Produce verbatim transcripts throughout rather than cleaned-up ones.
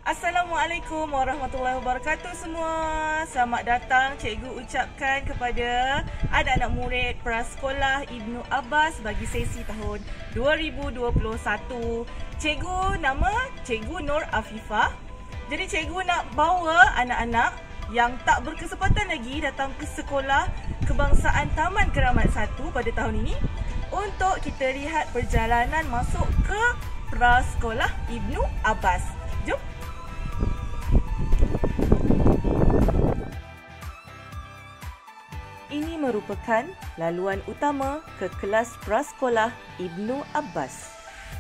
Assalamualaikum warahmatullahi wabarakatuh semua. Selamat datang cikgu ucapkan kepada anak-anak murid Prasekolah Ibnu Abbas bagi sesi tahun dua ribu dua puluh satu. Cikgu nama Cikgu Nur Afifah. Jadi cikgu nak bawa anak-anak yang tak berkesempatan lagi datang ke sekolah kebangsaan Taman Keramat satu pada tahun ini untuk kita lihat perjalanan masuk ke Prasekolah Ibnu Abbas. Jom. Ini merupakan laluan utama ke kelas Prasekolah Ibnu Abbas.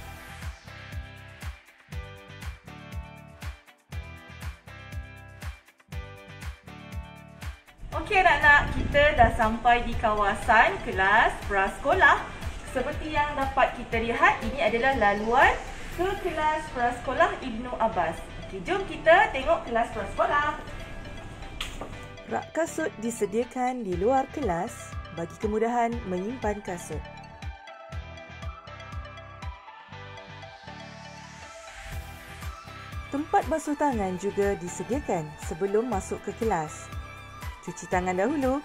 Okey anak-anak, kita dah sampai di kawasan kelas Prasekolah. Seperti yang dapat kita lihat, ini adalah laluan ke kelas Prasekolah Ibnu Abbas. Okey, jom kita tengok kelas Prasekolah. Rak kasut disediakan di luar kelas bagi kemudahan menyimpan kasut. Tempat basuh tangan juga disediakan sebelum masuk ke kelas. Cuci tangan dahulu.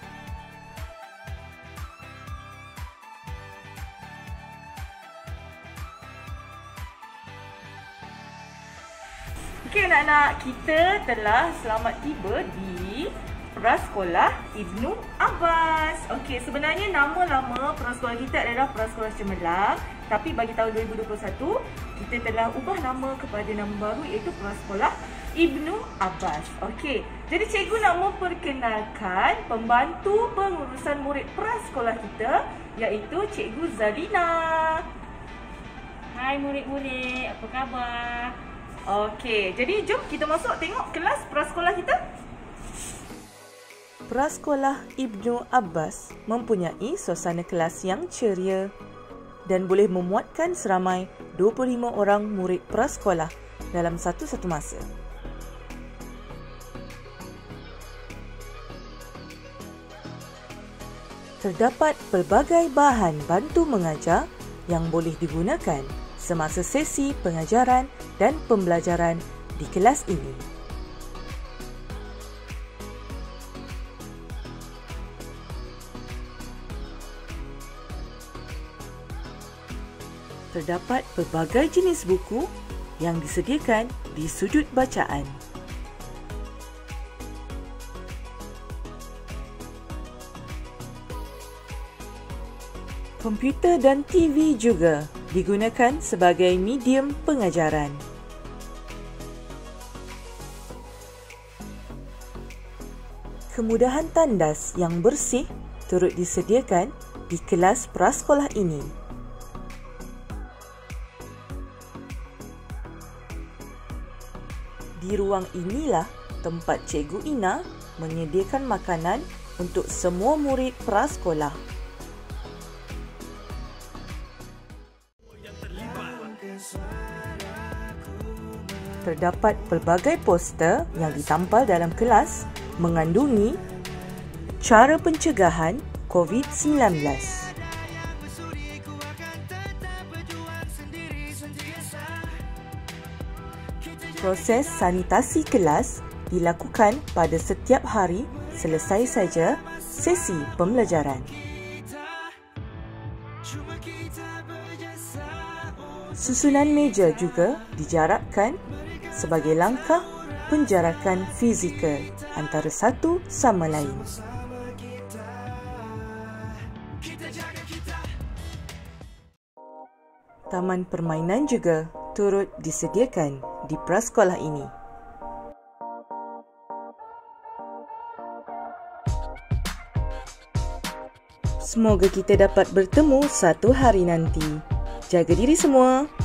Okey anak-anak, kita telah selamat tiba di Prasekolah Ibnu Abbas. Okey, sebenarnya nama lama prasekolah kita adalah Prasekolah Cemerlang, tapi bagi tahun dua ribu dua puluh satu kita telah ubah nama kepada nama baru iaitu Prasekolah Ibnu Abbas. Okey, jadi cikgu nak memperkenalkan pembantu pengurusan murid prasekolah kita iaitu Cikgu Zalina. Hai murid-murid, apa khabar? Okey, jadi jom kita masuk tengok kelas prasekolah kita. Prasekolah Ibnu Abbas mempunyai suasana kelas yang ceria dan boleh memuatkan seramai dua puluh lima orang murid prasekolah dalam satu-satu masa. Terdapat pelbagai bahan bantu mengajar yang boleh digunakan semasa sesi pengajaran dan pembelajaran di kelas ini. Terdapat pelbagai jenis buku yang disediakan di sudut bacaan. Komputer dan T V juga digunakan sebagai medium pengajaran. Kemudahan tandas yang bersih turut disediakan di kelas prasekolah ini. Di ruang inilah tempat Cikgu Ina menyediakan makanan untuk semua murid prasekolah. Terdapat pelbagai poster yang ditampal dalam kelas mengandungi cara pencegahan COVID sembilan belas. Proses sanitasi kelas dilakukan pada setiap hari selesai saja sesi pembelajaran. Susunan meja juga dijarakkan sebagai langkah penjarakan fizikal antara satu sama lain. Taman permainan juga turut disediakan di prasekolah ini. Semoga kita dapat bertemu satu hari nanti. Jaga diri semua.